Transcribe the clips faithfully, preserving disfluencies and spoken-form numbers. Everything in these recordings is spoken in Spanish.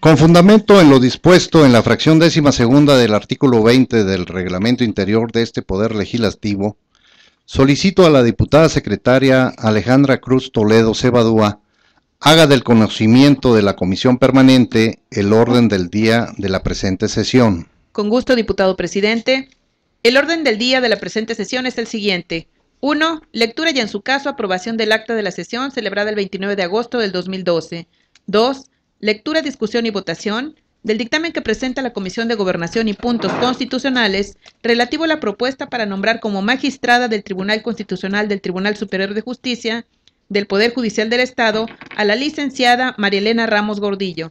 Con fundamento en lo dispuesto en la fracción décima segunda del artículo veinte del Reglamento Interior de este Poder Legislativo, solicito a la diputada secretaria Alejandra Cruz Toledo Cebadúa haga del conocimiento de la Comisión Permanente el orden del día de la presente sesión. Con gusto, diputado presidente. El orden del día de la presente sesión es el siguiente. uno. Lectura y en su caso aprobación del acta de la sesión celebrada el veintinueve de agosto del dos mil doce. dos. Lectura, discusión y votación del dictamen que presenta la Comisión de Gobernación y Puntos Constitucionales relativo a la propuesta para nombrar como magistrada del Tribunal Constitucional del Tribunal Superior de Justicia del Poder Judicial del Estado a la licenciada María Elena Ramos Gordillo.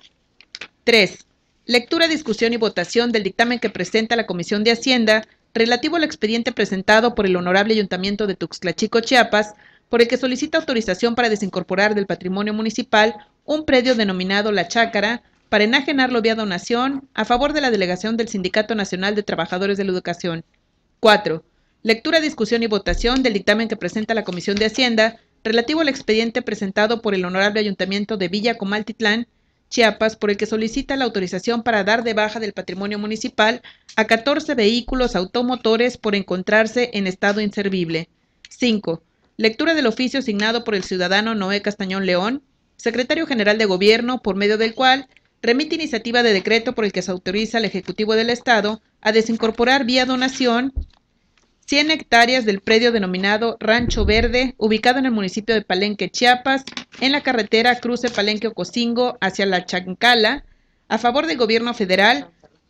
tres. Lectura, discusión y votación del dictamen que presenta la Comisión de Hacienda relativo al expediente presentado por el Honorable Ayuntamiento de Tuxtla Chico, Chiapas, por el que solicita autorización para desincorporar del patrimonio municipal un predio denominado La Chácara para enajenarlo vía donación a favor de la delegación del Sindicato Nacional de Trabajadores de la Educación. cuatro. Lectura, discusión y votación del dictamen que presenta la Comisión de Hacienda relativo al expediente presentado por el Honorable Ayuntamiento de Villa Comaltitlán, Chiapas, por el que solicita la autorización para dar de baja del patrimonio municipal a catorce vehículos automotores por encontrarse en estado inservible. cinco. Lectura del oficio signado por el ciudadano Noé Castañón León, secretario general de Gobierno, por medio del cual remite iniciativa de decreto por el que se autoriza al Ejecutivo del Estado a desincorporar vía donación cien hectáreas del predio denominado Rancho Verde, ubicado en el municipio de Palenque, Chiapas, en la carretera cruce Palenque-Ocosingo hacia La Chancala, a favor del Gobierno federal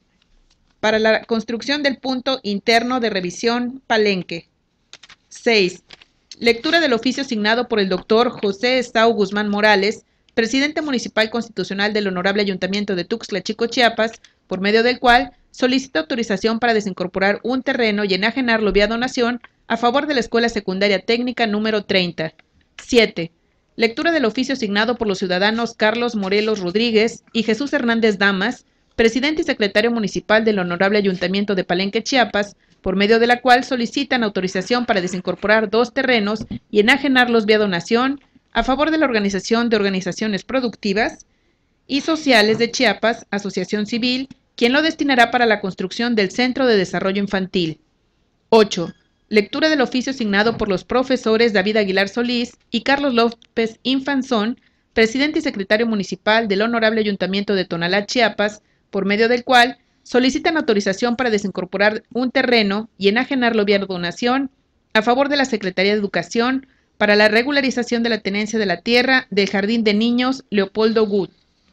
para la construcción del punto interno de revisión Palenque. seis. Lectura del oficio signado por el doctor José Estau Guzmán Morales, presidente municipal constitucional del Honorable Ayuntamiento de Tuxtla Chico, Chiapas, por medio del cual solicita autorización para desincorporar un terreno y enajenarlo vía donación a favor de la Escuela Secundaria Técnica número treinta. siete. Lectura del oficio signado por los ciudadanos Carlos Morelos Rodríguez y Jesús Hernández Damas, presidente y secretario municipal del Honorable Ayuntamiento de Palenque, Chiapas, por medio de la cual solicitan autorización para desincorporar dos terrenos y enajenarlos vía donación a favor de la Organización de Organizaciones Productivas y Sociales de Chiapas, Asociación Civil, quien lo destinará para la construcción del Centro de Desarrollo Infantil. ocho. Lectura del oficio signado por los profesores David Aguilar Solís y Carlos López Infanzón, presidente y secretario municipal del Honorable Ayuntamiento de Tonalá, Chiapas, por medio del cual solicitan autorización para desincorporar un terreno y enajenarlo vía donación a favor de la Secretaría de Educación para la regularización de la tenencia de la tierra del Jardín de Niños Leopoldo Gut.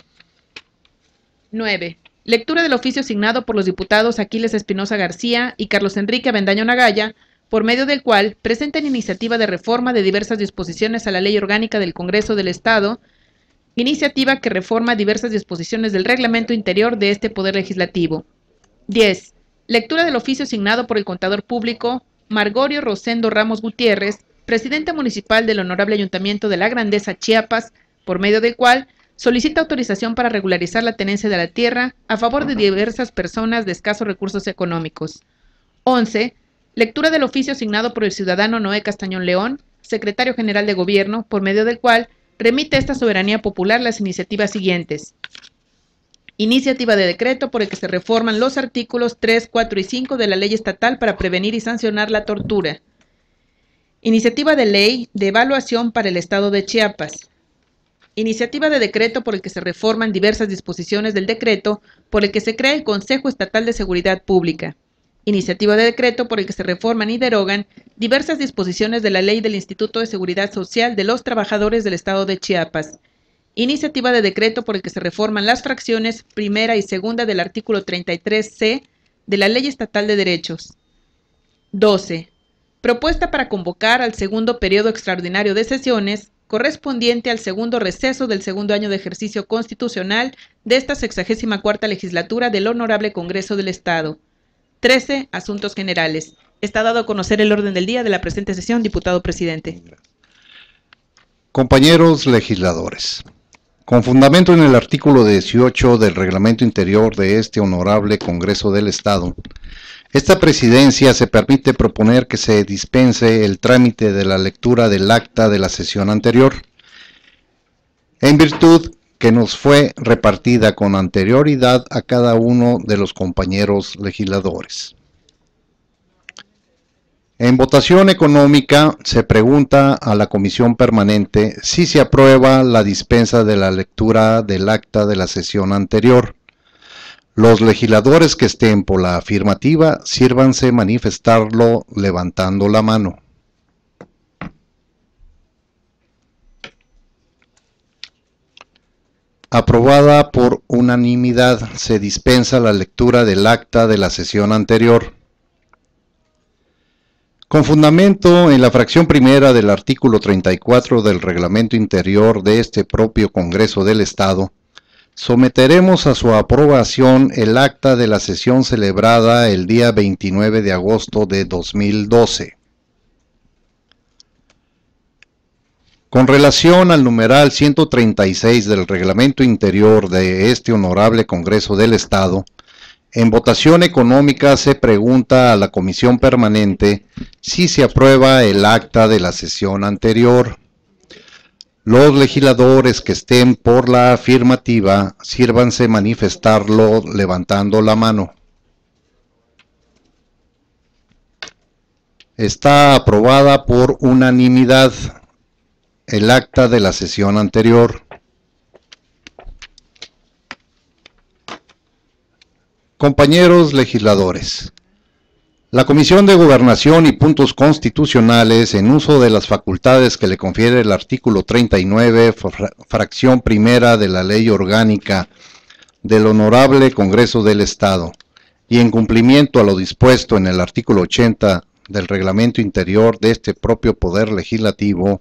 nueve. Lectura del oficio signado por los diputados Aquiles Espinosa García y Carlos Enrique Avendaño Nagaya, por medio del cual presentan iniciativa de reforma de diversas disposiciones a la Ley Orgánica del Congreso del Estado, iniciativa que reforma diversas disposiciones del reglamento interior de este Poder Legislativo. diez. Lectura del oficio signado por el contador público Margorio Rosendo Ramos Gutiérrez, presidente municipal del Honorable Ayuntamiento de La Grandeza, Chiapas, por medio del cual solicita autorización para regularizar la tenencia de la tierra a favor de diversas personas de escasos recursos económicos. once. Lectura del oficio signado por el ciudadano Noé Castañón León, secretario general de Gobierno, por medio del cual remite a esta soberanía popular las iniciativas siguientes. Iniciativa de decreto por el que se reforman los artículos tres, cuatro y cinco de la Ley Estatal para prevenir y sancionar la tortura. Iniciativa de ley de evaluación para el Estado de Chiapas. Iniciativa de decreto por el que se reforman diversas disposiciones del decreto por el que se crea el Consejo Estatal de Seguridad Pública. Iniciativa de decreto por el que se reforman y derogan diversas disposiciones de la Ley del Instituto de Seguridad Social de los Trabajadores del Estado de Chiapas. Iniciativa de decreto por el que se reforman las fracciones primera y segunda del artículo treinta y tres ce de la Ley Estatal de Derechos. doce. Propuesta para convocar al segundo periodo extraordinario de sesiones correspondiente al segundo receso del segundo año de ejercicio constitucional de esta sexagésima cuarta legislatura del Honorable Congreso del Estado. trece. Asuntos generales. Está dado a conocer el orden del día de la presente sesión, diputado presidente. Compañeros legisladores, con fundamento en el artículo dieciocho del Reglamento Interior de este Honorable Congreso del Estado, esta presidencia se permite proponer que se dispense el trámite de la lectura del acta de la sesión anterior, en virtud que nos fue repartida con anterioridad a cada uno de los compañeros legisladores. En votación económica se pregunta a la Comisión Permanente si se aprueba la dispensa de la lectura del acta de la sesión anterior. Los legisladores que estén por la afirmativa, sírvanse manifestarlo levantando la mano. Aprobada por unanimidad, se dispensa la lectura del acta de la sesión anterior. Con fundamento en la fracción primera del artículo treinta y cuatro del Reglamento Interior de este propio Congreso del Estado, someteremos a su aprobación el acta de la sesión celebrada el día veintinueve de agosto de dos mil doce. Con relación al numeral ciento treinta y seis del Reglamento Interior de este Honorable Congreso del Estado, en votación económica se pregunta a la Comisión Permanente si se aprueba el acta de la sesión anterior. Los legisladores que estén por la afirmativa, sírvanse manifestarlo levantando la mano. Está aprobada por unanimidad el acta de la sesión anterior. Compañeros legisladores, la Comisión de Gobernación y Puntos Constitucionales, en uso de las facultades que le confiere el artículo treinta y nueve, fracción primera de la Ley Orgánica del Honorable Congreso del Estado, y en cumplimiento a lo dispuesto en el artículo ochenta del Reglamento Interior de este propio Poder Legislativo,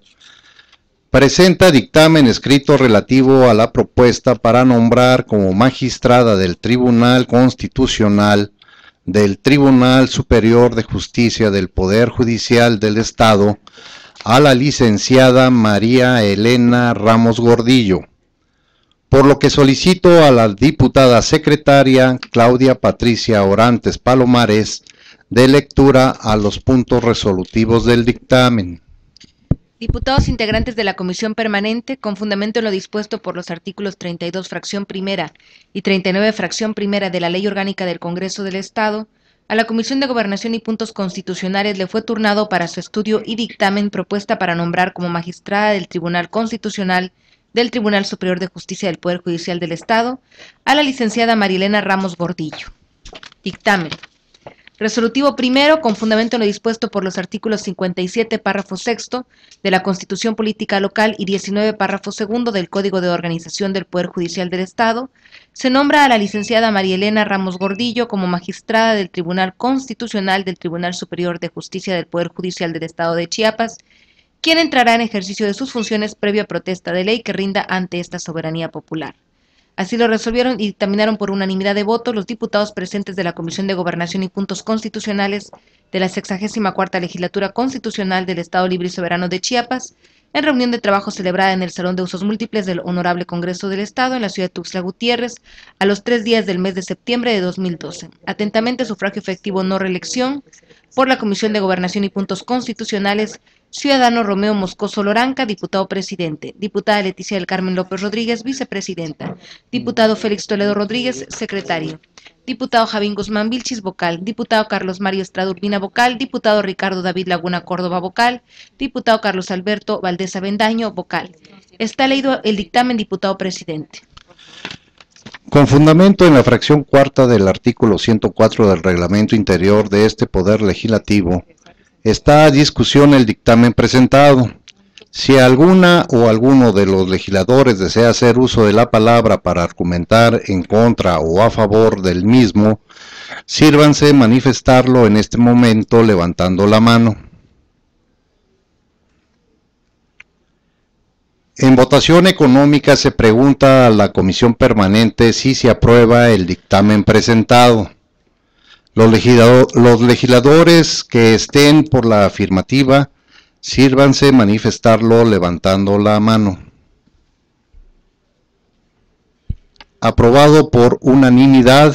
presenta dictamen escrito relativo a la propuesta para nombrar como magistrada del Tribunal Constitucional del Tribunal Superior de Justicia del Poder Judicial del Estado a la licenciada María Elena Ramos Gordillo, por lo que solicito a la diputada secretaria Claudia Patricia Orantes Palomares de lectura a los puntos resolutivos del dictamen. Diputados integrantes de la Comisión Permanente, con fundamento en lo dispuesto por los artículos treinta y dos, fracción primera, y treinta y nueve, fracción primera de la Ley Orgánica del Congreso del Estado, a la Comisión de Gobernación y Puntos Constitucionales le fue turnado para su estudio y dictamen propuesta para nombrar como magistrada del Tribunal Constitucional del Tribunal Superior de Justicia del Poder Judicial del Estado a la licenciada Marielena Ramos Gordillo. Dictamen. Resolutivo primero, con fundamento en lo dispuesto por los artículos cincuenta y siete, párrafo sexto, de la Constitución Política Local y diecinueve, párrafo segundo, del Código de Organización del Poder Judicial del Estado, se nombra a la licenciada Marielena Ramos Gordillo como magistrada del Tribunal Constitucional del Tribunal Superior de Justicia del Poder Judicial del Estado de Chiapas, quien entrará en ejercicio de sus funciones previa protesta de ley que rinda ante esta soberanía popular. Así lo resolvieron y dictaminaron por unanimidad de votos los diputados presentes de la Comisión de Gobernación y Puntos Constitucionales de la sexagésima cuarta Legislatura Constitucional del Estado Libre y Soberano de Chiapas, en reunión de trabajo celebrada en el Salón de Usos Múltiples del Honorable Congreso del Estado en la ciudad de Tuxtla Gutiérrez, a los tres días del mes de septiembre de dos mil doce. Atentamente, sufragio efectivo no reelección por la Comisión de Gobernación y Puntos Constitucionales, ciudadano Romeo Moscoso Loranca, diputado presidente; diputada Leticia del Carmen López Rodríguez, vicepresidenta; diputado Félix Toledo Rodríguez, secretario; diputado Javín Guzmán Vilchis, vocal; diputado Carlos Mario Estrada Urbina, vocal; diputado Ricardo David Laguna Córdoba, vocal; diputado Carlos Alberto Valdés Avendaño, vocal. Está leído el dictamen, diputado presidente. Con fundamento en la fracción cuarta del artículo ciento cuatro del Reglamento Interior de este Poder Legislativo, está a discusión el dictamen presentado. Si alguna o alguno de los legisladores desea hacer uso de la palabra para argumentar en contra o a favor del mismo, sírvanse manifestarlo en este momento levantando la mano. En votación económica se pregunta a la Comisión Permanente si se aprueba el dictamen presentado. Los, legislador, los legisladores que estén por la afirmativa, sírvanse manifestarlo levantando la mano. Aprobado por unanimidad.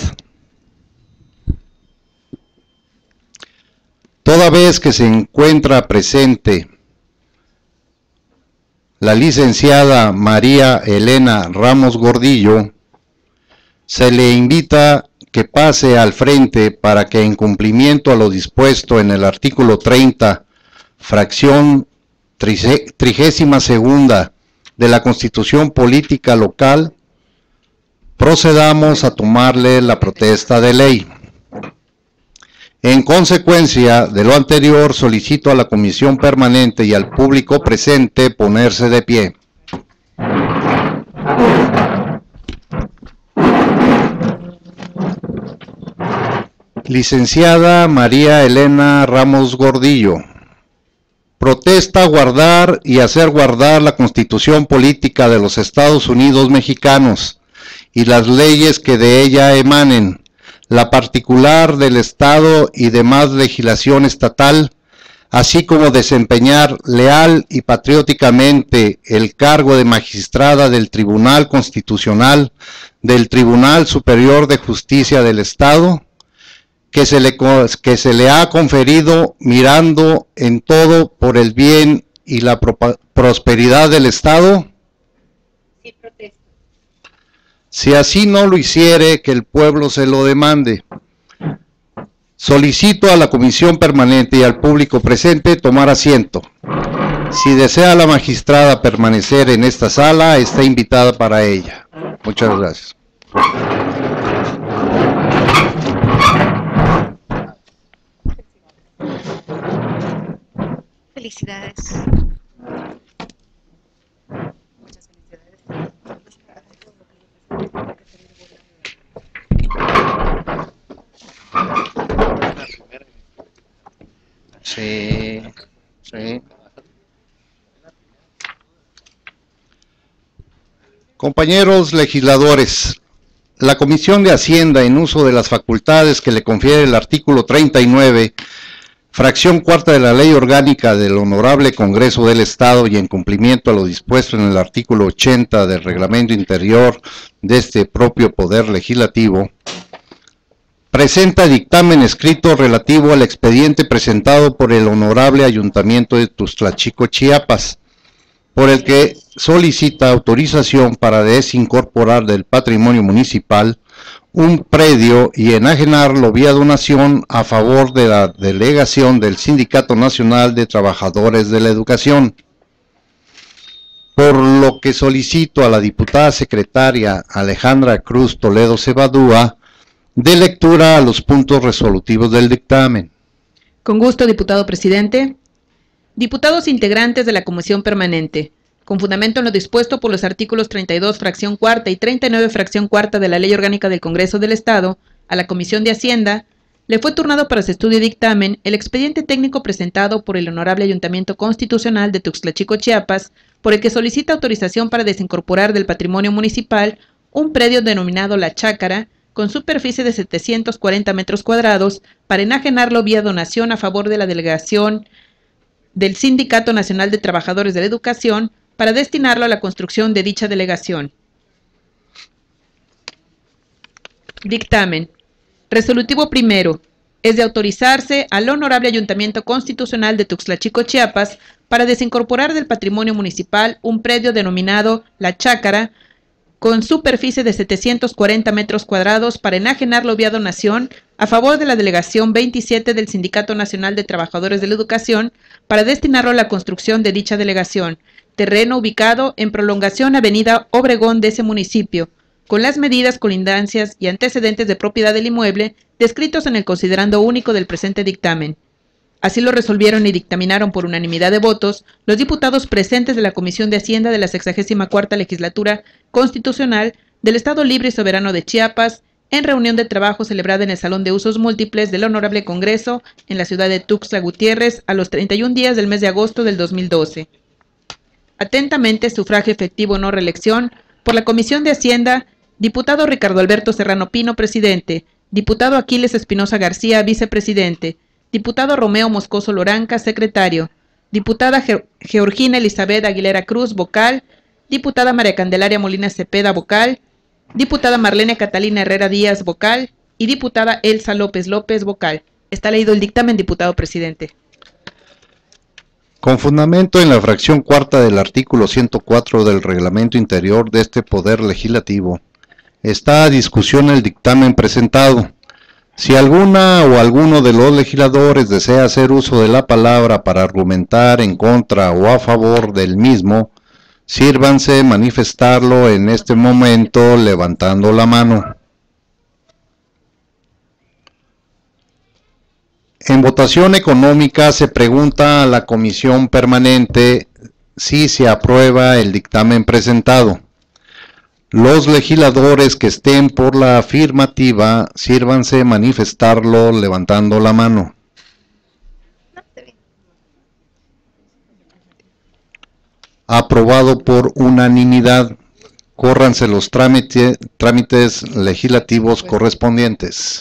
Toda vez que se encuentra presente la licenciada María Elena Ramos Gordillo, se le invita que pase al frente para que, en cumplimiento a lo dispuesto en el artículo treinta, fracción trigésima segunda de la Constitución Política Local, procedamos a tomarle la protesta de ley. En consecuencia de lo anterior, solicito a la Comisión Permanente y al público presente ponerse de pie. Licenciada María Elena Ramos Gordillo, protesta guardar y hacer guardar la Constitución Política de los Estados Unidos Mexicanos y las leyes que de ella emanen, la particular del Estado y demás legislación estatal, así como desempeñar leal y patrióticamente el cargo de magistrada del Tribunal Constitucional del Tribunal Superior de Justicia del Estado, que se le, que se le ha conferido mirando en todo por el bien y la pro, prosperidad del Estado. Sí, protesto. Si así no lo hiciere, que el pueblo se lo demande. Solicito a la Comisión Permanente y al público presente tomar asiento. Si desea la magistrada permanecer en esta sala, está invitada para ella. Muchas gracias. Felicidades. Muchas felicidades. Sí, sí. Compañeros legisladores, la Comisión de Hacienda, en uso de las facultades que le confiere el artículo treinta y nueve, fracción cuarta de la Ley Orgánica del Honorable Congreso del Estado y en cumplimiento a lo dispuesto en el artículo ochenta del Reglamento Interior de este propio Poder Legislativo, presenta dictamen escrito relativo al expediente presentado por el Honorable Ayuntamiento de Tuxtlachico, Chiapas, por el que solicita autorización para desincorporar del patrimonio municipal un predio y enajenarlo vía donación a favor de la delegación del Sindicato Nacional de Trabajadores de la Educación, por lo que solicito a la diputada secretaria Alejandra Cruz Toledo Cebadúa de lectura a los puntos resolutivos del dictamen. Con gusto, diputado presidente. Diputados integrantes de la Comisión Permanente, con fundamento en lo dispuesto por los artículos treinta y dos, fracción cuarta y treinta y nueve, fracción cuarta de la Ley Orgánica del Congreso del Estado, a la Comisión de Hacienda, le fue turnado para su estudio y dictamen el expediente técnico presentado por el Honorable Ayuntamiento Constitucional de Tuxtlachico, Chiapas, por el que solicita autorización para desincorporar del patrimonio municipal un predio denominado La Chácara, con superficie de setecientos cuarenta metros cuadrados, para enajenarlo vía donación a favor de la delegación del Sindicato Nacional de Trabajadores de la Educación, para destinarlo a la construcción de dicha delegación. Dictamen. Resolutivo primero. Es de autorizarse al Honorable Ayuntamiento Constitucional de Tuxtlachico, Chiapas, para desincorporar del patrimonio municipal un predio denominado La Chácara, con superficie de setecientos cuarenta metros cuadrados, para enajenarlo vía donación a favor de la delegación veintisiete del Sindicato Nacional de Trabajadores de la Educación, para destinarlo a la construcción de dicha delegación, terreno ubicado en prolongación Avenida Obregón de ese municipio, con las medidas, colindancias y antecedentes de propiedad del inmueble descritos en el considerando único del presente dictamen. Así lo resolvieron y dictaminaron por unanimidad de votos los diputados presentes de la Comisión de Hacienda de la sexagésima cuarta Legislatura Constitucional del Estado Libre y Soberano de Chiapas, en reunión de trabajo celebrada en el Salón de Usos Múltiples del Honorable Congreso en la ciudad de Tuxtla Gutiérrez a los treinta y un días del mes de agosto del dos mil doce. Atentamente, sufragio efectivo no reelección, por la Comisión de Hacienda, diputado Ricardo Alberto Serrano Pino, presidente, diputado Aquiles Espinosa García, vicepresidente, diputado Romeo Moscoso Loranca, secretario, diputada Ge Georgina Elizabeth Aguilera Cruz, vocal, diputada María Candelaria Molina Cepeda, vocal, diputada Marlene Catalina Herrera Díaz, vocal, y diputada Elsa López López, vocal. Está leído el dictamen, diputado presidente. Con fundamento en la fracción cuarta del artículo ciento cuatro del reglamento interior de este Poder Legislativo, está a discusión el dictamen presentado. Si alguna o alguno de los legisladores desea hacer uso de la palabra para argumentar en contra o a favor del mismo, sírvanse manifestarlo en este momento levantando la mano. En votación económica se pregunta a la Comisión Permanente si se aprueba el dictamen presentado. Los legisladores que estén por la afirmativa, sírvanse manifestarlo levantando la mano. Aprobado por unanimidad. Córranse los trámite, trámites legislativos correspondientes.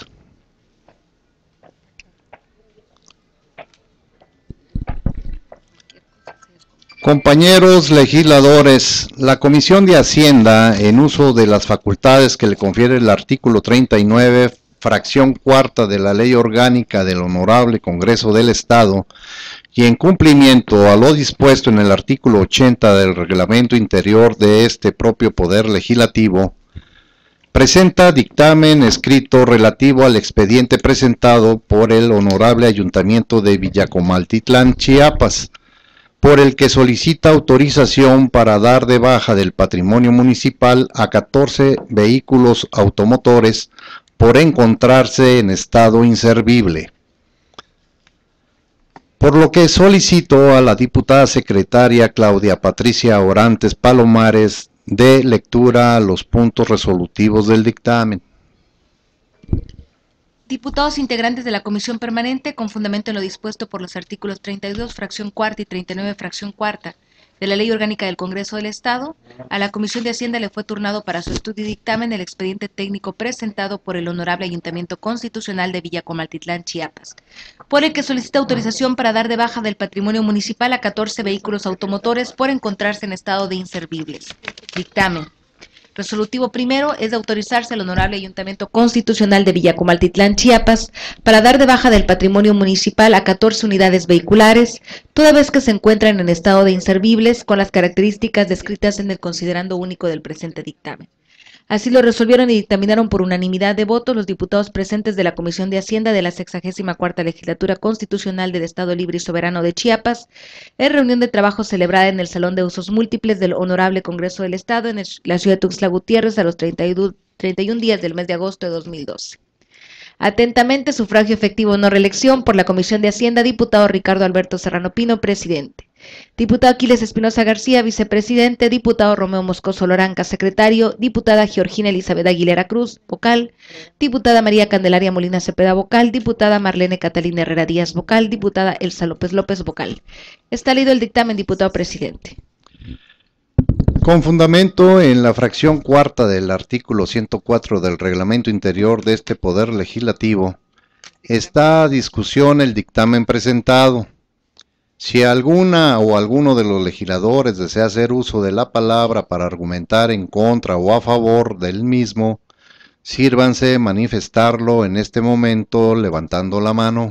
Compañeros legisladores, la Comisión de Hacienda, en uso de las facultades que le confiere el artículo treinta y nueve, fracción cuarta de la Ley Orgánica del Honorable Congreso del Estado, y en cumplimiento a lo dispuesto en el artículo ochenta del Reglamento Interior de este propio Poder Legislativo, presenta dictamen escrito relativo al expediente presentado por el Honorable Ayuntamiento de Villacomaltitlán, Chiapas, por el que solicita autorización para dar de baja del patrimonio municipal a catorce vehículos automotores por encontrarse en estado inservible. Por lo que solicito a la diputada secretaria Claudia Patricia Orantes Palomares dé lectura a los puntos resolutivos del dictamen. Diputados integrantes de la Comisión Permanente, con fundamento en lo dispuesto por los artículos treinta y dos, fracción cuarta y treinta y nueve, fracción cuarta de la Ley Orgánica del Congreso del Estado, a la Comisión de Hacienda le fue turnado para su estudio y dictamen el expediente técnico presentado por el Honorable Ayuntamiento Constitucional de Villacomaltitlán, Chiapas, por el que solicita autorización para dar de baja del patrimonio municipal a catorce vehículos automotores por encontrarse en estado de inservibles. Dictamen. Resolutivo primero es de autorizarse al Honorable Ayuntamiento Constitucional de Villacomaltitlán, Chiapas, para dar de baja del patrimonio municipal a catorce unidades vehiculares, toda vez que se encuentran en estado de inservibles con las características descritas en el considerando único del presente dictamen. Así lo resolvieron y dictaminaron por unanimidad de votos los diputados presentes de la Comisión de Hacienda de la sexagésima cuarta Legislatura Constitucional del Estado Libre y Soberano de Chiapas, en reunión de trabajo celebrada en el Salón de Usos Múltiples del Honorable Congreso del Estado en la ciudad de Tuxtla Gutiérrez a los treinta y uno días del mes de agosto de dos mil doce. Atentamente, sufragio efectivo no reelección por la Comisión de Hacienda, diputado Ricardo Alberto Serrano Pino, presidente. Diputado Aquiles Espinosa García, vicepresidente. Diputado Romeo Moscoso Loranca, secretario. Diputada Georgina Elizabeth Aguilera Cruz, vocal. Diputada María Candelaria Molina Cepeda, vocal. Diputada Marlene Catalina Herrera Díaz, vocal. Diputada Elsa López López, vocal. Está leído el dictamen, diputado presidente. Con fundamento en la fracción cuarta del artículo ciento cuatro del Reglamento Interior de este Poder Legislativo, está a discusión el dictamen presentado. Si alguna o alguno de los legisladores desea hacer uso de la palabra para argumentar en contra o a favor del mismo, sírvanse manifestarlo en este momento levantando la mano.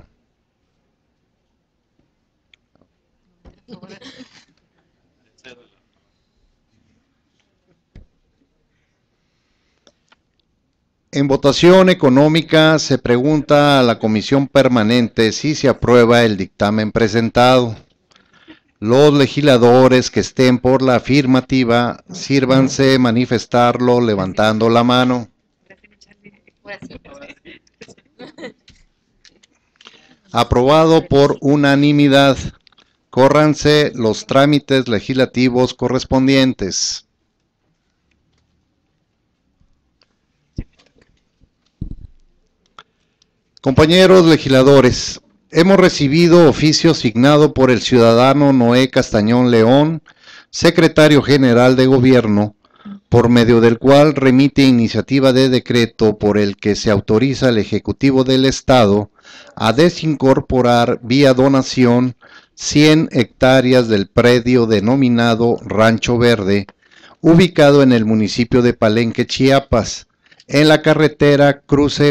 En votación económica se pregunta a la Comisión Permanente si se aprueba el dictamen presentado. Los legisladores que estén por la afirmativa, sírvanse manifestarlo levantando la mano. Aprobado por unanimidad. Córranse los trámites legislativos correspondientes. Compañeros legisladores, hemos recibido oficio signado por el ciudadano Noé Castañón León, secretario general de Gobierno, por medio del cual remite iniciativa de decreto por el que se autoriza al Ejecutivo del Estado a desincorporar vía donación cien hectáreas del predio denominado Rancho Verde, ubicado en el municipio de Palenque, Chiapas, en la carretera cruce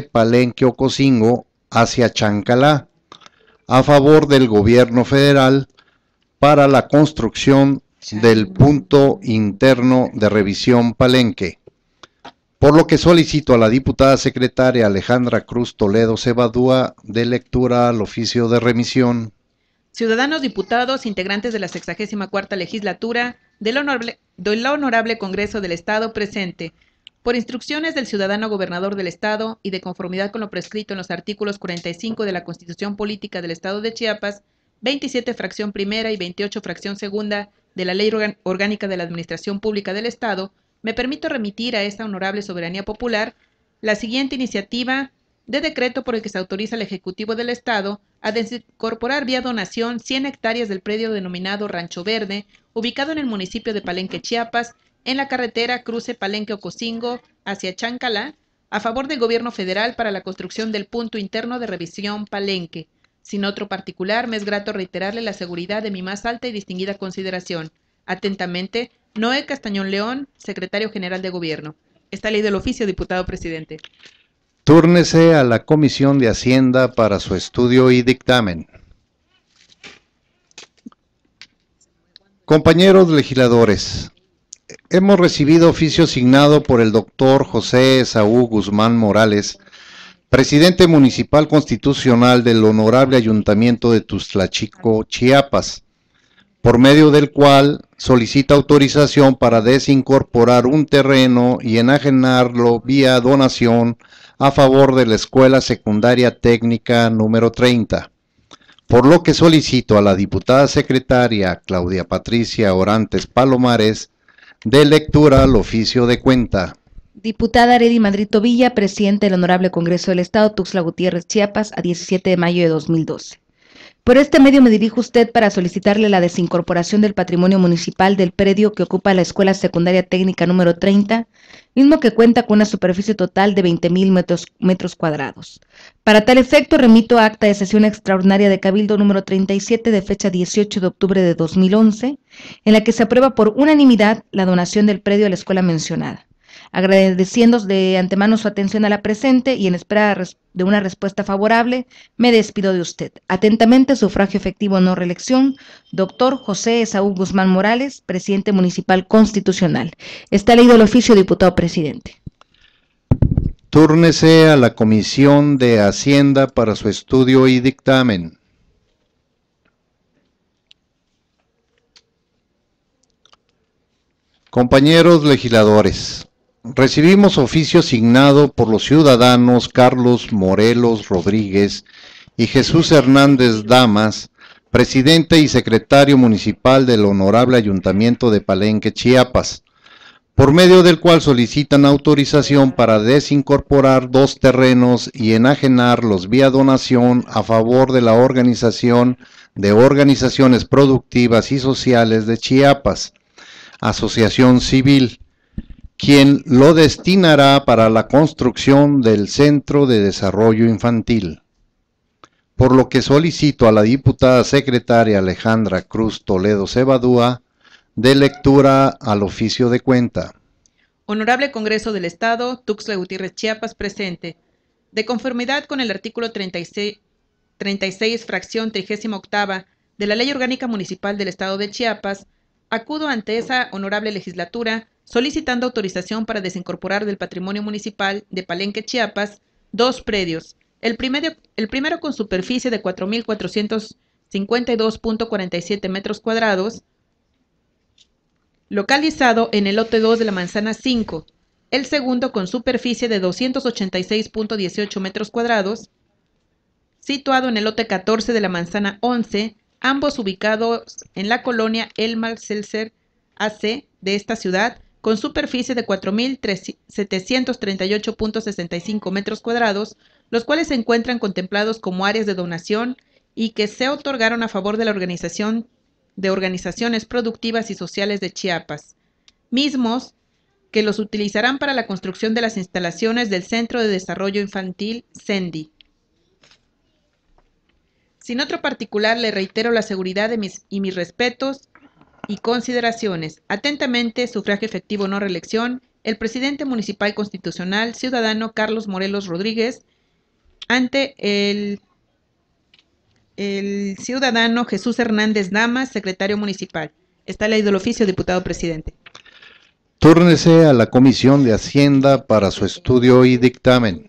Palenque-Ocosingo hacia Chancalá, a favor del gobierno federal, para la construcción del punto interno de revisión Palenque. Por lo que solicito a la diputada secretaria Alejandra Cruz Toledo Cebadúa de lectura al oficio de remisión. Ciudadanos diputados, integrantes de la sexagésima cuarta legislatura del honorable, del honorable Congreso del Estado presente, por instrucciones del ciudadano gobernador del Estado y de conformidad con lo prescrito en los artículos cuarenta y cinco de la Constitución Política del Estado de Chiapas, veintisiete fracción primera y veintiocho fracción segunda de la Ley Orgánica de la Administración Pública del Estado, me permito remitir a esta honorable soberanía popular la siguiente iniciativa de decreto por el que se autoriza al Ejecutivo del Estado a desincorporar vía donación cien hectáreas del predio denominado Rancho Verde, ubicado en el municipio de Palenque, Chiapas, en la carretera cruce Palenque-Ocosingo hacia Chancalá, a favor del gobierno federal para la construcción del punto interno de revisión Palenque. Sin otro particular, me es grato reiterarle la seguridad de mi más alta y distinguida consideración. Atentamente, Noé Castañón León, Secretario General de Gobierno. Está leído el oficio, diputado presidente. Túrnese a la Comisión de Hacienda para su estudio y dictamen. Compañeros legisladores, hemos recibido oficio signado por el doctor José Esaú Guzmán Morales, presidente municipal constitucional del Honorable Ayuntamiento de Tuxtlachico, Chiapas, por medio del cual solicita autorización para desincorporar un terreno y enajenarlo vía donación a favor de la Escuela Secundaria Técnica número treinta, por lo que solicito a la diputada secretaria Claudia Patricia Orantes Palomares de lectura al oficio de cuenta. Diputada Arely Madrito Villa, presidente del Honorable Congreso del Estado, Tuxtla Gutiérrez, Chiapas, a diecisiete de mayo de dos mil doce. Por este medio me dirijo a usted para solicitarle la desincorporación del patrimonio municipal del predio que ocupa la Escuela Secundaria Técnica número treinta, mismo que cuenta con una superficie total de veinte mil metros, metros cuadrados. Para tal efecto, remito a acta de sesión extraordinaria de Cabildo número treinta y siete de fecha dieciocho de octubre de dos mil once, en la que se aprueba por unanimidad la donación del predio a la escuela mencionada. Agradeciendo de antemano su atención a la presente y en espera de una respuesta favorable, me despido de usted. Atentamente, sufragio efectivo no reelección, doctor José Esaú Guzmán Morales, presidente municipal constitucional. Está leído el oficio, diputado presidente. Túrnese a la Comisión de Hacienda para su estudio y dictamen. Compañeros legisladores, recibimos oficio signado por los ciudadanos Carlos Morelos Rodríguez y Jesús Hernández Damas, presidente y secretario municipal del Honorable Ayuntamiento de Palenque, Chiapas, por medio del cual solicitan autorización para desincorporar dos terrenos y enajenarlos vía donación a favor de la Organización de Organizaciones Productivas y Sociales de Chiapas, Asociación Civil, quien lo destinará para la construcción del Centro de Desarrollo Infantil. Por lo que solicito a la diputada secretaria Alejandra Cruz Toledo Cebadúa de lectura al oficio de cuenta. Honorable Congreso del Estado, Tuxtla Gutiérrez, Chiapas, presente. De conformidad con el artículo treinta y seis, treinta y seis fracción trigésima octava de la Ley Orgánica Municipal del Estado de Chiapas, acudo ante esa honorable legislatura solicitando autorización para desincorporar del patrimonio municipal de Palenque, Chiapas, dos predios. El primero, el primero con superficie de cuatro mil cuatrocientos cincuenta y dos punto cuarenta y siete metros cuadrados, localizado en el lote dos de la manzana cinco. El segundo con superficie de doscientos ochenta y seis punto dieciocho metros cuadrados, situado en el lote catorce de la manzana once, ambos ubicados en la colonia Elmar Seltzer A C de esta ciudad, con superficie de cuatro mil setecientos treinta y ocho punto sesenta y cinco metros cuadrados, los cuales se encuentran contemplados como áreas de donación y que se otorgaron a favor de la Organización de Organizaciones Productivas y Sociales de Chiapas, mismos que los utilizarán para la construcción de las instalaciones del Centro de Desarrollo Infantil CENDI. Sin otro particular, le reitero la seguridad de mis, y mis respetos y consideraciones. Atentamente, sufragio efectivo no reelección, el presidente municipal constitucional, ciudadano Carlos Morelos Rodríguez, ante el el ciudadano Jesús Hernández Damas, secretario municipal. Está leído el oficio, diputado presidente. Túrnese a la Comisión de Hacienda para su estudio y dictamen.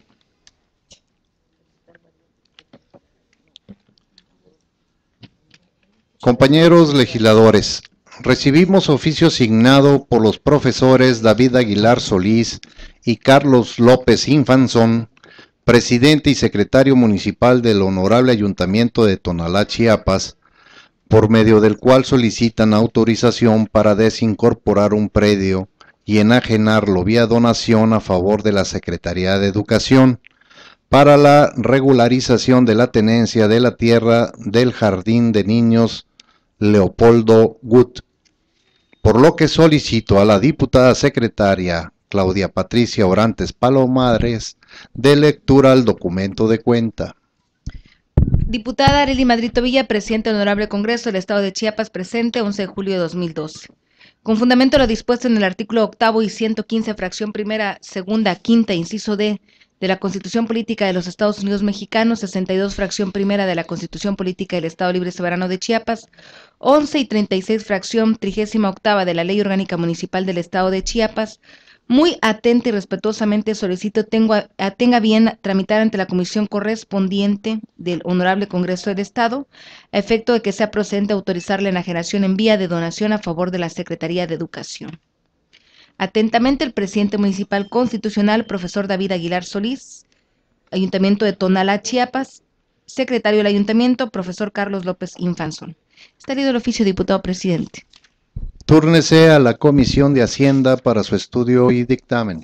Compañeros legisladores, recibimos oficio signado por los profesores David Aguilar Solís y Carlos López Infanzón, presidente y secretario municipal del Honorable Ayuntamiento de Tonalá, Chiapas, por medio del cual solicitan autorización para desincorporar un predio y enajenarlo vía donación a favor de la Secretaría de Educación para la regularización de la tenencia de la tierra del Jardín de Niños Leopoldo Gut, por lo que solicito a la diputada secretaria Claudia Patricia Orantes Palomares de lectura al documento de cuenta. Diputada Arely Madrito Villa, presidente del Honorable Congreso del Estado de Chiapas, presente, once de julio de dos mil doce. Con fundamento en lo dispuesto en el artículo octavo y ciento quince, fracción primera, segunda, quinta, inciso D, de la Constitución Política de los Estados Unidos Mexicanos, sesenta y dos, fracción primera de la Constitución Política del Estado Libre y Soberano de Chiapas, once y treinta y seis, fracción trigésima octava de la Ley Orgánica Municipal del Estado de Chiapas, muy atenta y respetuosamente solicito tengo a, a, tenga bien tramitar ante la comisión correspondiente del Honorable Congreso del Estado, a efecto de que sea procedente autorizar la enajenación en vía de donación a favor de la Secretaría de Educación. Atentamente el presidente municipal constitucional, profesor David Aguilar Solís, Ayuntamiento de Tonalá, Chiapas, secretario del Ayuntamiento, profesor Carlos López Infanzón. Está leído el oficio, diputado presidente. Túrnese a la Comisión de Hacienda para su estudio y dictamen.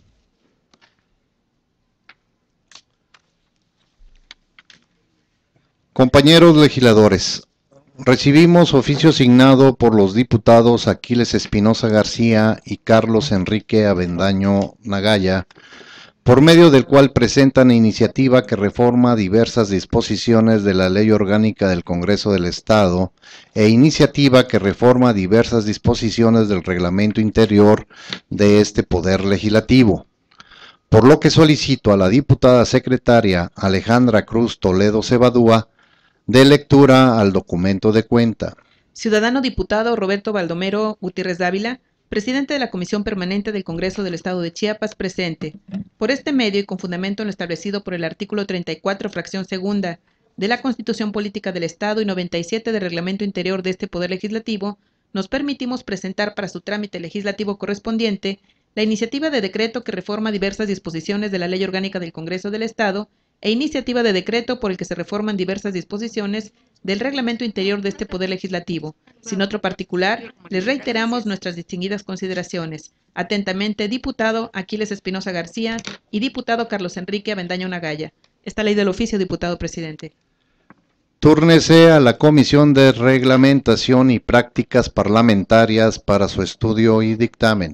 Compañeros legisladores, recibimos oficio signado por los diputados Aquiles Espinosa García y Carlos Enrique Avendaño Nagaya, por medio del cual presentan iniciativa que reforma diversas disposiciones de la Ley Orgánica del Congreso del Estado e iniciativa que reforma diversas disposiciones del Reglamento Interior de este Poder Legislativo. Por lo que solicito a la diputada secretaria Alejandra Cruz Toledo Cebadúa de lectura al documento de cuenta. Ciudadano diputado Roberto Baldomero Gutiérrez Dávila, presidente de la Comisión Permanente del Congreso del Estado de Chiapas, presente. Por este medio y con fundamento en lo establecido por el artículo treinta y cuatro, fracción segunda, de la Constitución Política del Estado y noventa y siete del Reglamento Interior de este Poder Legislativo, nos permitimos presentar para su trámite legislativo correspondiente la iniciativa de decreto que reforma diversas disposiciones de la Ley Orgánica del Congreso del Estado e iniciativa de decreto por el que se reforman diversas disposiciones del Reglamento Interior de este Poder Legislativo. Sin otro particular, les reiteramos nuestras distinguidas consideraciones. Atentamente, diputado Aquiles Espinosa García y diputado Carlos Enrique Avendaño Nagaya. Esta ley del oficio, diputado presidente. Túrnese a la Comisión de Reglamentación y Prácticas Parlamentarias para su estudio y dictamen.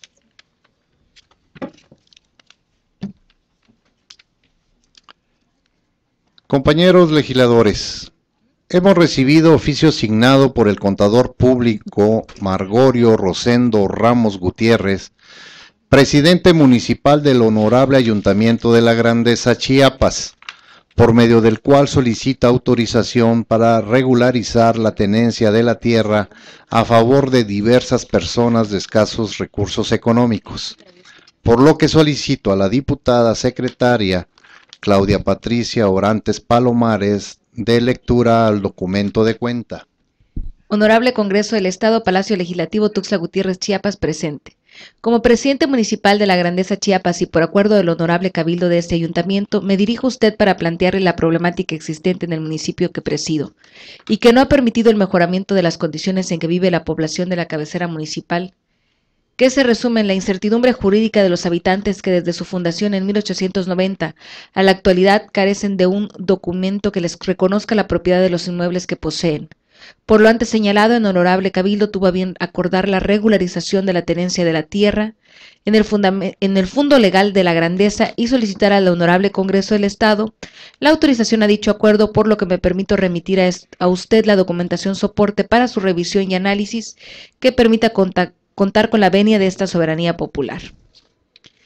Compañeros legisladores, hemos recibido oficio signado por el contador público Margorio Rosendo Ramos Gutiérrez, presidente municipal del Honorable Ayuntamiento de la Grandeza, Chiapas, por medio del cual solicita autorización para regularizar la tenencia de la tierra a favor de diversas personas de escasos recursos económicos, por lo que solicito a la diputada secretaria Claudia Patricia Orantes Palomares de lectura al documento de cuenta. Honorable Congreso del Estado, Palacio Legislativo, Tuxtla Gutiérrez, Chiapas, presente. Como presidente municipal de la Grandeza, Chiapas, y por acuerdo del Honorable Cabildo de este ayuntamiento, me dirijo a usted para plantearle la problemática existente en el municipio que presido, y que no ha permitido el mejoramiento de las condiciones en que vive la población de la cabecera municipal, que se resume en la incertidumbre jurídica de los habitantes que desde su fundación en mil ochocientos noventa a la actualidad carecen de un documento que les reconozca la propiedad de los inmuebles que poseen. Por lo antes señalado, el Honorable Cabildo tuvo a bien acordar la regularización de la tenencia de la tierra en el, en el Fundo Legal de la Grandeza y solicitar al Honorable Congreso del Estado la autorización a dicho acuerdo, por lo que me permito remitir a, a usted la documentación soporte para su revisión y análisis que permita contactar contar con la venia de esta soberanía popular.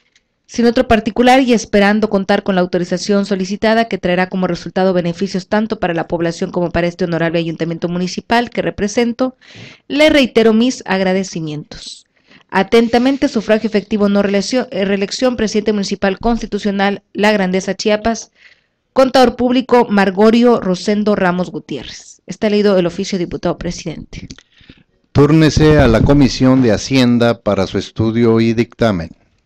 Sin otro particular y esperando contar con la autorización solicitada que traerá como resultado beneficios tanto para la población como para este honorable ayuntamiento municipal que represento, le reitero mis agradecimientos. Atentamente, sufragio efectivo no reelección, reelección, presidente municipal constitucional, La Grandeza, Chiapas, contador público Margorio Rosendo Ramos Gutiérrez. Está leído el oficio, diputado presidente. Túrnese a la Comisión de Hacienda para su estudio y dictamen.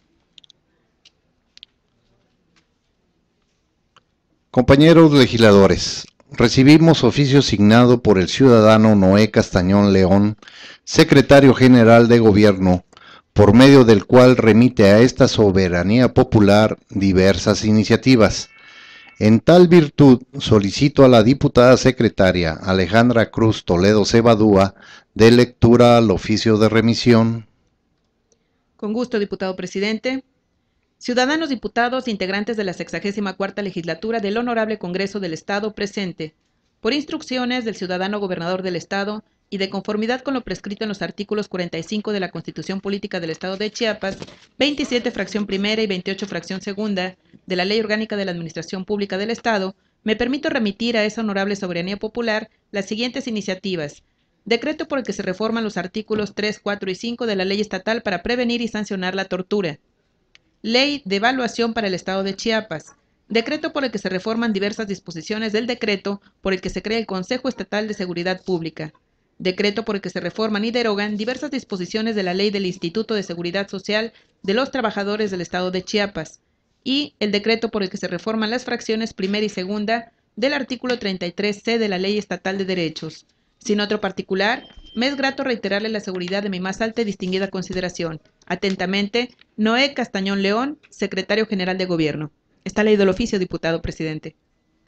Compañeros legisladores, recibimos oficio signado por el ciudadano Noé Castañón León, secretario general de Gobierno, por medio del cual remite a esta soberanía popular diversas iniciativas. En tal virtud, solicito a la diputada secretaria Alejandra Cruz Toledo Cebadúa de lectura al oficio de remisión. Con gusto, diputado presidente. Ciudadanos diputados integrantes de la sexagésima cuarta legislatura del Honorable Congreso del Estado presente, por instrucciones del ciudadano gobernador del Estado y de conformidad con lo prescrito en los artículos cuarenta y cinco de la Constitución Política del Estado de Chiapas, veintisiete fracción primera y veintiocho fracción segunda de la Ley Orgánica de la Administración Pública del Estado, me permito remitir a esa honorable soberanía popular las siguientes iniciativas. Decreto por el que se reforman los artículos tres, cuatro y cinco de la Ley Estatal para prevenir y sancionar la tortura. Ley de Evaluación para el Estado de Chiapas. Decreto por el que se reforman diversas disposiciones del decreto por el que se crea el Consejo Estatal de Seguridad Pública. Decreto por el que se reforman y derogan diversas disposiciones de la Ley del Instituto de Seguridad Social de los Trabajadores del Estado de Chiapas. Y el decreto por el que se reforman las fracciones primera y segunda del artículo treinta y tres ce de la Ley Estatal de Derechos. Sin otro particular, me es grato reiterarle la seguridad de mi más alta y distinguida consideración. Atentamente, Noé Castañón León, secretario general de Gobierno. Está leído el oficio, diputado presidente.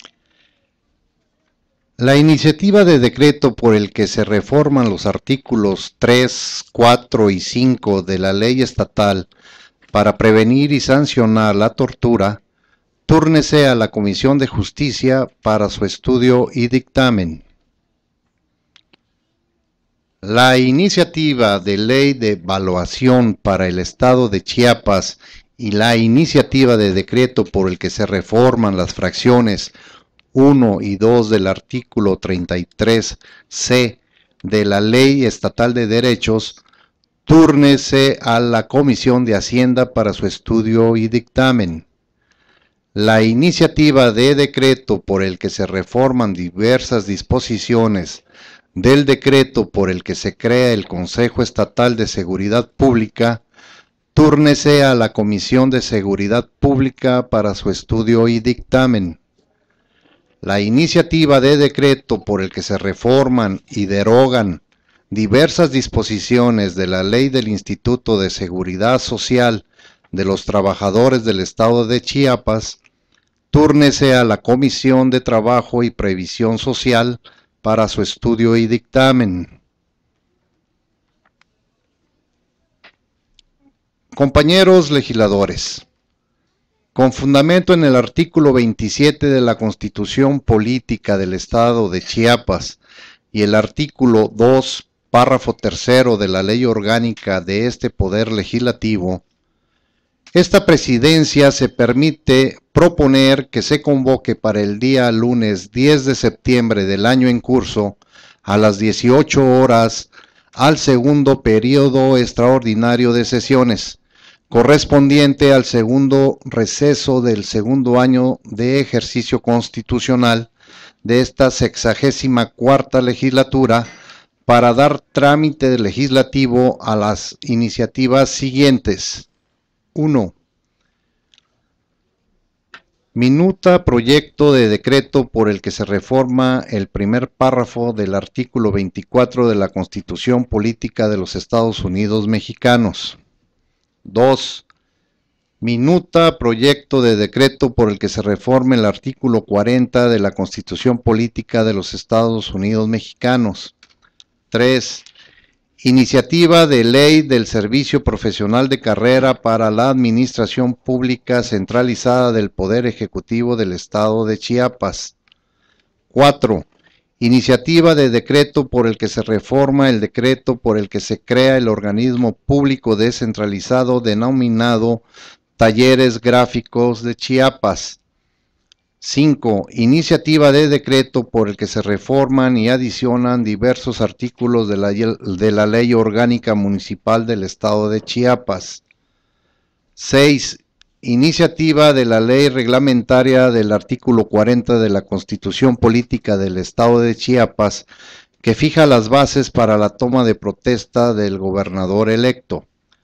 La iniciativa de decreto por el que se reforman los artículos tres, cuatro y cinco de la Ley Estatal para prevenir y sancionar la tortura, túrnese a la Comisión de Justicia para su estudio y dictamen. La iniciativa de ley de evaluación para el Estado de Chiapas y la iniciativa de decreto por el que se reforman las fracciones uno y dos del artículo treinta y tres ce de la Ley Estatal de Derechos, túrnese a la Comisión de Hacienda para su estudio y dictamen. La iniciativa de decreto por el que se reforman diversas disposiciones del decreto por el que se crea el Consejo Estatal de Seguridad Pública, túrnese a la Comisión de Seguridad Pública para su estudio y dictamen. La iniciativa de decreto por el que se reforman y derogan diversas disposiciones de la Ley del Instituto de Seguridad Social de los Trabajadores del Estado de Chiapas, túrnese a la Comisión de Trabajo y Previsión Social para su estudio y dictamen. Compañeros legisladores, con fundamento en el artículo veintisiete de la Constitución Política del Estado de Chiapas y el artículo dos, párrafo tercero de la Ley Orgánica de este Poder Legislativo, esta presidencia se permite proponer que se convoque para el día lunes diez de septiembre del año en curso a las dieciocho horas al segundo periodo extraordinario de sesiones, correspondiente al segundo receso del segundo año de ejercicio constitucional de esta sexagésima cuarta legislatura, para dar trámite legislativo a las iniciativas siguientes. uno. Minuta proyecto de decreto por el que se reforma el primer párrafo del artículo veinticuatro de la Constitución Política de los Estados Unidos Mexicanos. dos. Minuta proyecto de decreto por el que se reforme el artículo cuarenta de la Constitución Política de los Estados Unidos Mexicanos. tres. Iniciativa de ley del Servicio Profesional de Carrera para la Administración Pública Centralizada del Poder Ejecutivo del Estado de Chiapas. cuatro. Iniciativa de decreto por el que se reforma el decreto por el que se crea el organismo público descentralizado denominado Talleres Gráficos de Chiapas. cinco. Iniciativa de decreto por el que se reforman y adicionan diversos artículos de la, de la Ley Orgánica Municipal del Estado de Chiapas. seis. Iniciativa de la Ley Reglamentaria del artículo cuarenta de la Constitución Política del Estado de Chiapas, que fija las bases para la toma de protesta del gobernador electo.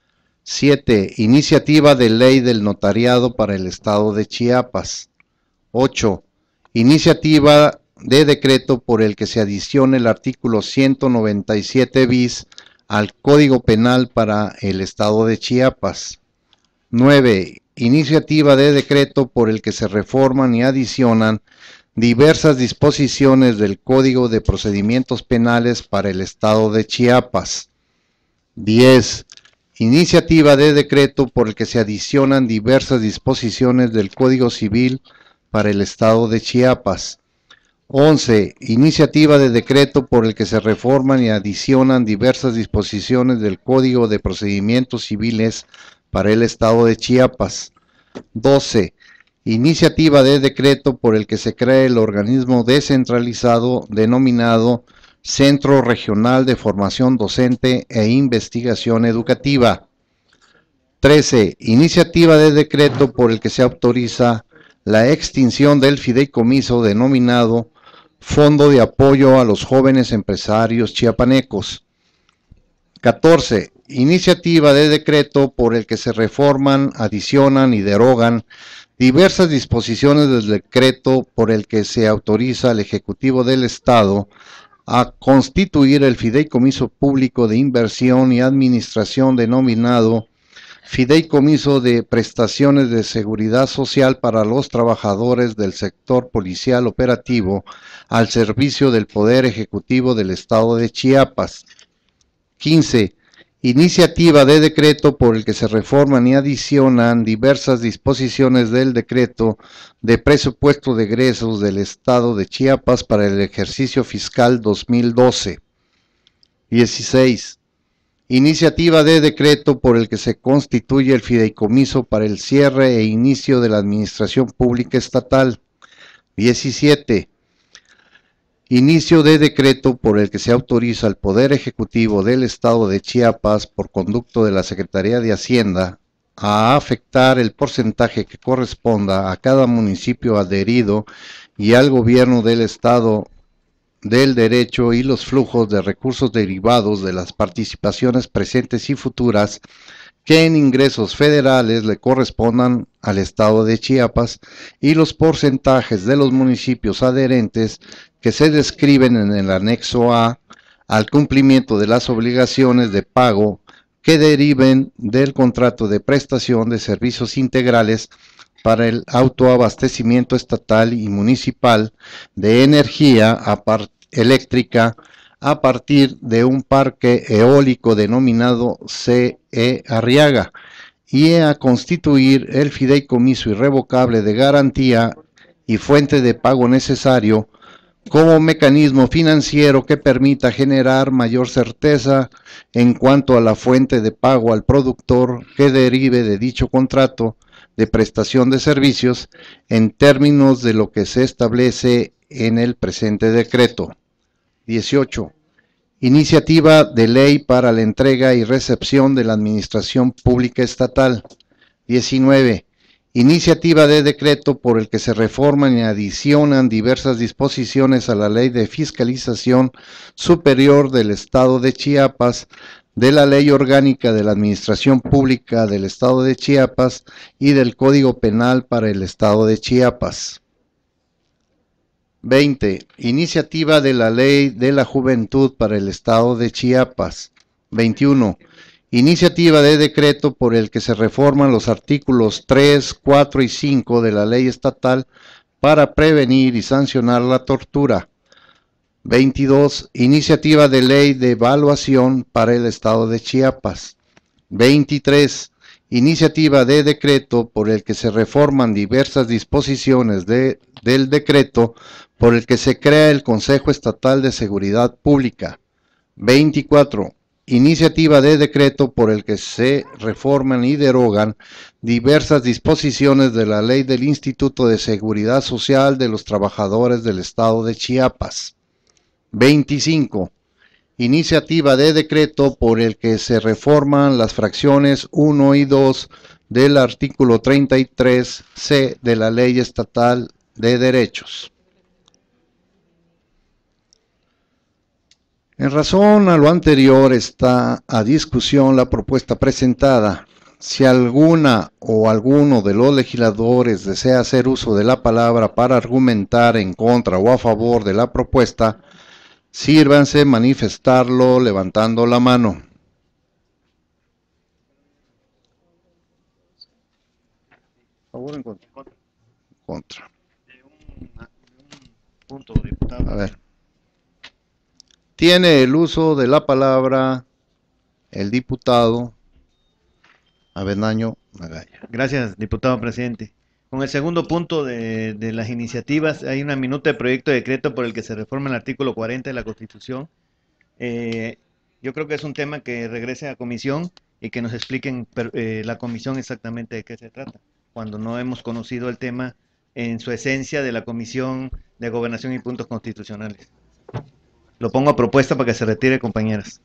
siete. Iniciativa de Ley del Notariado para el Estado de Chiapas. ocho. Iniciativa de decreto por el que se adicione el artículo ciento noventa y siete bis al Código Penal para el Estado de Chiapas. nueve. Iniciativa de decreto por el que se reforman y adicionan diversas disposiciones del Código de Procedimientos Penales para el Estado de Chiapas. diez. Iniciativa de decreto por el que se adicionan diversas disposiciones del Código Civil para el Estado de Chiapas. once. Iniciativa de decreto por el que se reforman y adicionan diversas disposiciones del Código de Procedimientos Civiles para el Estado de Chiapas. doce. Iniciativa de decreto por el que se crea el organismo descentralizado denominado Centro Regional de Formación Docente e Investigación Educativa. trece. Iniciativa de decreto por el que se autoriza la extinción del fideicomiso denominado Fondo de Apoyo a los Jóvenes Empresarios Chiapanecos. catorce. Iniciativa de decreto por el que se reforman, adicionan y derogan diversas disposiciones del decreto por el que se autoriza al Ejecutivo del Estado a constituir el Fideicomiso Público de Inversión y Administración denominado Fideicomiso de Prestaciones de Seguridad Social para los trabajadores del sector policial operativo al servicio del Poder Ejecutivo del Estado de Chiapas. quince. Iniciativa de decreto por el que se reforman y adicionan diversas disposiciones del decreto de presupuesto de egresos del Estado de Chiapas para el ejercicio fiscal dos mil doce. dieciséis. Iniciativa de decreto por el que se constituye el fideicomiso para el cierre e inicio de la administración pública estatal. diecisiete. Inicio de decreto por el que se autoriza al Poder Ejecutivo del Estado de Chiapas, por conducto de la Secretaría de Hacienda, a afectar el porcentaje que corresponda a cada municipio adherido y al gobierno del Estado del derecho y los flujos de recursos derivados de las participaciones presentes y futuras que en ingresos federales le correspondan al Estado de Chiapas y los porcentajes de los municipios adherentes que se describen en el anexo A al cumplimiento de las obligaciones de pago que deriven del contrato de prestación de servicios integrales para el autoabastecimiento estatal y municipal de energía a par- eléctrica a partir de un parque eólico denominado C E Arriaga y a constituir el fideicomiso irrevocable de garantía y fuente de pago necesario como mecanismo financiero que permita generar mayor certeza en cuanto a la fuente de pago al productor que derive de dicho contrato de prestación de servicios en términos de lo que se establece en el presente decreto. dieciocho. Iniciativa de ley para la entrega y recepción de la Administración Pública Estatal. diecinueve. Iniciativa de decreto por el que se reforman y adicionan diversas disposiciones a la Ley de Fiscalización Superior del Estado de Chiapas, de la Ley Orgánica de la Administración Pública del Estado de Chiapas y del Código Penal para el Estado de Chiapas. veinte. Iniciativa de la Ley de la Juventud para el Estado de Chiapas. veintiuno. Iniciativa de decreto por el que se reforman los artículos tres, cuatro y cinco de la Ley Estatal para prevenir y sancionar la tortura. veintidós. Iniciativa de Ley de Evaluación para el Estado de Chiapas. veintitrés. Iniciativa de decreto por el que se reforman diversas disposiciones de, del decreto por el que se crea el Consejo Estatal de Seguridad Pública. veinticuatro. iniciativa de decreto por el que se reforman y derogan diversas disposiciones de la Ley del Instituto de Seguridad Social de los Trabajadores del Estado de Chiapas. veinticinco. Iniciativa de decreto por el que se reforman las fracciones uno y dos del artículo treinta y tres ce de la Ley Estatal de Derechos. En razón a lo anterior está a discusión la propuesta presentada. Si alguna o alguno de los legisladores desea hacer uso de la palabra para argumentar en contra o a favor de la propuesta, sírvanse manifestarlo levantando la mano. ¿Favor o en contra? Contra. Punto, diputado. A ver. Tiene el uso de la palabra el diputado Avendaño Nagaya. Gracias, diputado presidente. Con el segundo punto de, de las iniciativas, hay una minuta de proyecto de decreto por el que se reforma el artículo cuarenta de la Constitución. Eh, yo creo que es un tema que regrese a comisión y que nos expliquen eh, la comisión exactamente de qué se trata, cuando no hemos conocido el tema en su esencia de la Comisión de Gobernación y Puntos Constitucionales. Lo pongo a propuesta para que se retire, compañeras.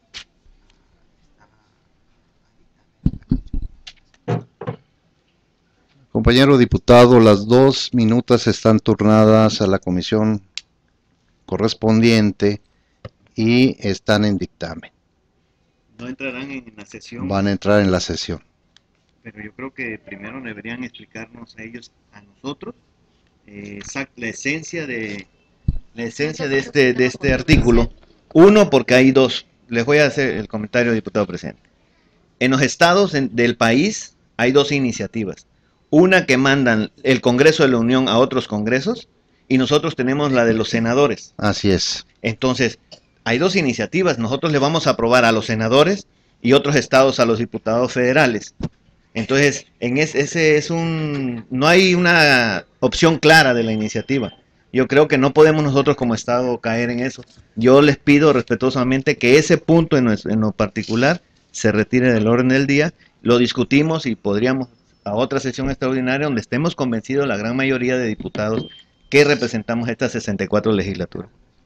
Compañero diputado, las dos minutas están turnadas a la comisión correspondiente y están en dictamen. No entrarán en la sesión. Van a entrar en la sesión. Pero yo creo que primero deberían explicarnos a ellos, a nosotros, eh, la esencia de la esencia de este de este artículo. Uno, porque hay dos. Les voy a hacer el comentario, diputado presidente. En los estados en, del país hay dos iniciativas. Una que mandan el Congreso de la Unión a otros congresos y nosotros tenemos la de los senadores. Así es. Entonces, hay dos iniciativas. Nosotros le vamos a aprobar a los senadores y otros estados a los diputados federales. Entonces, en ese, ese es un... no hay una opción clara de la iniciativa. Yo creo que no podemos nosotros como Estado caer en eso. Yo les pido respetuosamente que ese punto en, nuestro, en lo particular se retire del orden del día. Lo discutimos y podríamos a otra sesión extraordinaria donde estemos convencidos la gran mayoría de diputados que representamos esta sesenta y cuatro legislatura.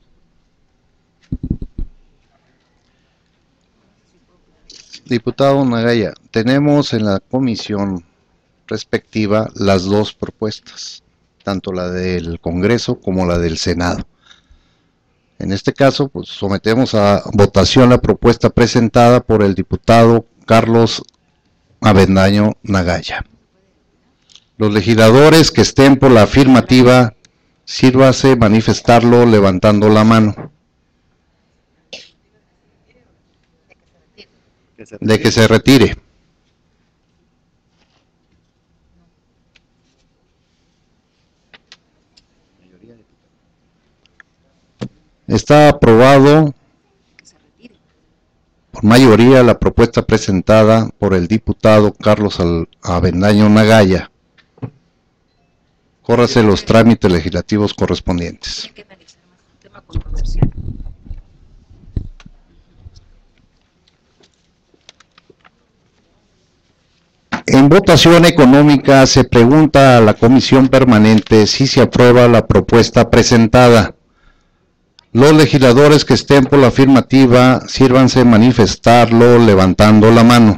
Diputado Nagaya, tenemos en la comisión respectiva las dos propuestas, tanto la del Congreso como la del Senado. En este caso, pues sometemos a votación la propuesta presentada por el diputado Carlos Avendaño Nagaya. Los legisladores que estén por la afirmativa, sírvase manifestarlo levantando la mano. De que se retire. Está aprobado por mayoría la propuesta presentada por el diputado Carlos Avendaño Nagaya. Córrase los trámites legislativos correspondientes. En votación económica se pregunta a la comisión permanente si se aprueba la propuesta presentada. Los legisladores que estén por la afirmativa, sírvanse manifestarlo levantando la mano.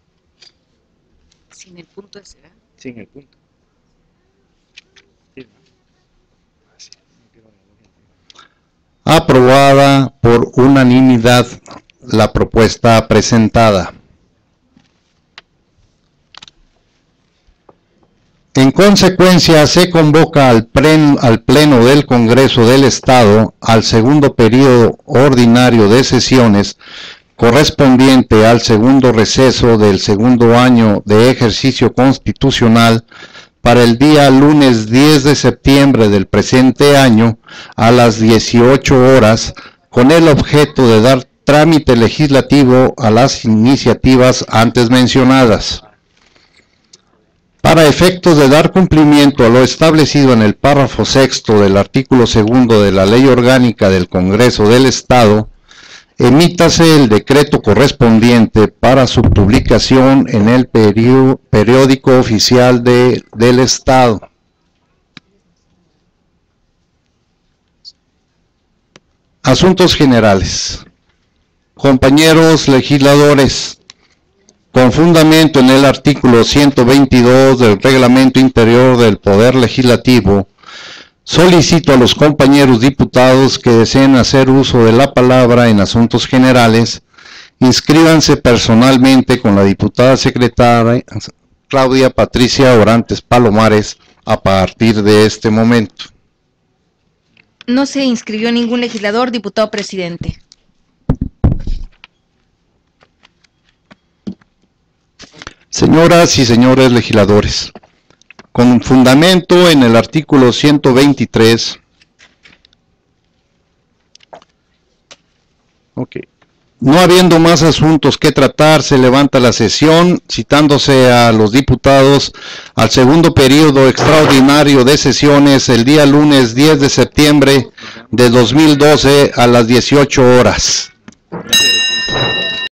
Sin el punto de será. Sin el punto. Aprobada por unanimidad la propuesta presentada. En consecuencia, se convoca al pleno, al Pleno del Congreso del Estado al segundo periodo ordinario de sesiones correspondiente al segundo receso del segundo año de ejercicio constitucional para el día lunes diez de septiembre del presente año a las dieciocho horas, con el objeto de dar trámite legislativo a las iniciativas antes mencionadas. Para efectos de dar cumplimiento a lo establecido en el párrafo sexto del artículo segundo de la Ley Orgánica del Congreso del Estado, emítase el decreto correspondiente para su publicación en el periódico oficial de, del Estado. Asuntos generales. Compañeros legisladores, con fundamento en el artículo ciento veintidós del Reglamento Interior del Poder Legislativo, solicito a los compañeros diputados que deseen hacer uso de la palabra en asuntos generales, inscríbanse personalmente con la diputada secretaria Claudia Patricia Orantes Palomares a partir de este momento. No se inscribió ningún legislador, diputado presidente. Señoras y señores legisladores, con fundamento en el artículo ciento veintitrés, okay. No habiendo más asuntos que tratar, se levanta la sesión, citándose a los diputados al segundo periodo extraordinario de sesiones el día lunes diez de septiembre de dos mil doce a las dieciocho horas.